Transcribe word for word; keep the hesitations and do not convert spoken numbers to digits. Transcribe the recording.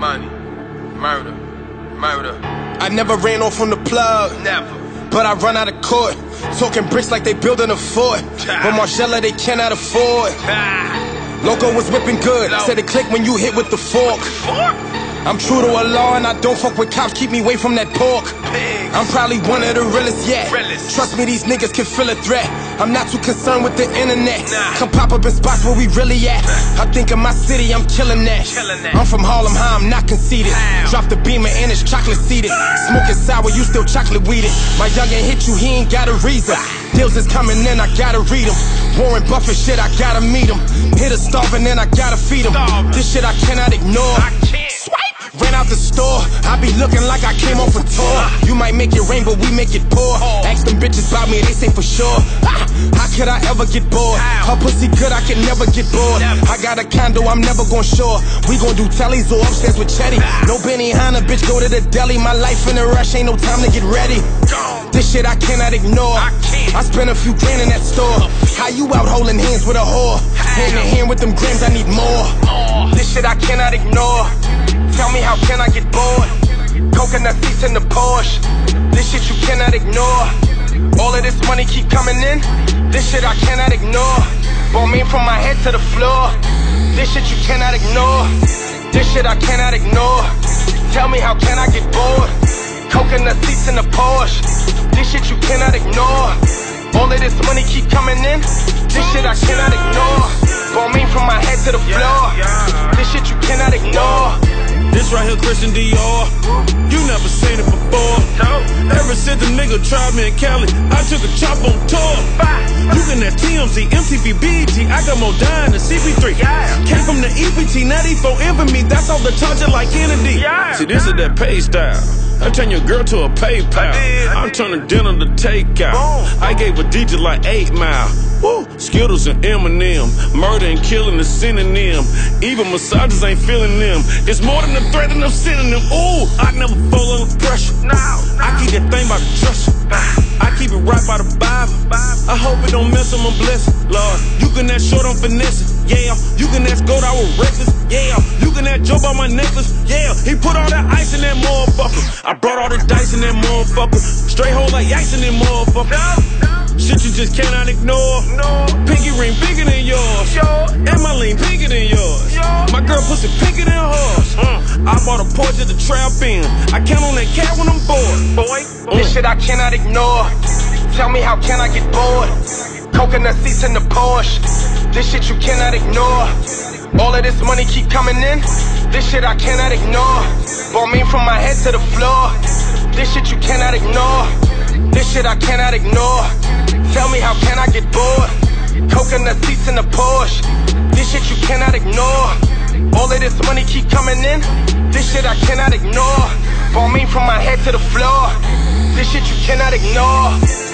money, murder, murder. I never ran off on the plug, Never. but I run out of court. Talking bricks like they building a fort, but Marcella they cannot afford. Loco was whipping good, said it click when you hit with the fork. I'm true to a law and I don't fuck with cops, keep me away from that pork. I'm probably one of the realest yet. Trust me, these niggas can feel a threat. I'm not too concerned with the internet. Come pop up in spots where we really at. I think of my city, I'm killing that. I'm from Harlem High, I'm not conceited. Drop the beamer and it's chocolate seeded. Smoking sour, you still chocolate weeded. My youngin' hit you, he ain't got a reason. Deals is coming in, I gotta read them. Warren Buffett shit, I gotta meet him. Hit a starving, then I gotta feed him. This shit I cannot ignore. Ran out the store, I be looking like I came off a tour. You might make it rain, but we make it pour. Ask them bitches about me, they say for sure. Ah, how could I ever get bored? Her pussy good, I can never get bored. I got a condo, I'm never gon' shore. We gon' do tellies or upstairs with Chetty. No Benny Hanna, bitch, go to the deli. My life in a rush, ain't no time to get ready. This shit I cannot ignore. I spent a few grand in that store. How you out holding hands with a whore? Hand in hand with them grams, I need more. This shit I cannot ignore. Tell me, how can I get bored? Coconut seats in the Porsche. This shit you cannot ignore. All of this money keep coming in. This shit I cannot ignore. Bomb me from my head to the floor. This shit you cannot ignore. This shit I cannot ignore. Tell me, how can I get bored? Coconut seats in the Porsche. This shit you cannot ignore. All of this money keep coming in. This shit I cannot ignore. Bomb me from my head to the floor. This shit you cannot ignore. This right here, Christian Dior. You never seen it before. Ever since the nigga tried me in Cali, I took a chop on tour. You can have T M Z, M T V, B E T. I got more dying than C P three. Came from the E P T, ninety-four infamy. That's all the torture like Kennedy. See, this is that pay style. I turn your girl to a PayPal. I'm turning dinner to takeout. I gave a D J like eight mile. Woo, Skittles and Eminem. Murder and killing a synonym. Even massages ain't feeling them. It's more than a threat and I'm sending them. Ooh, I never fall under pressure. I keep that thing by the dresser. I keep it right by the Bible. I hope it don't mess up my blessing. Lord, you can ask short on finesse. Yeah, you can ask gold, I was reckless. Yeah, you can ask Joe by my necklace. Yeah, he put all that ice in that motherfucker. I brought all the dice in that motherfucker. Straight hole like ice in that motherfucker. Shit you just cannot ignore. Pinky ring bigger than yours. And my lean bigger than yours. My girl pussy pinker than hers. I bought a Porsche at the trap in. I count on that cat when I'm bored. This shit I cannot ignore. Tell me, how can I get bored? Coconut seats in the Porsche. This shit you cannot ignore. All of this money keep coming in. This shit I cannot ignore. Bomb me from my head to the floor. This shit you cannot ignore. This shit I cannot ignore. Tell me, how can I get bored? Coconut seats in the Porsche. This shit you cannot ignore. All of this money keep coming in. This shit I cannot ignore. Bomb me from my head to the floor. This shit you cannot ignore.